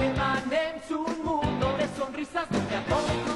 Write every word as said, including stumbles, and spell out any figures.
Emanen su mundo de sonrisas donde a todos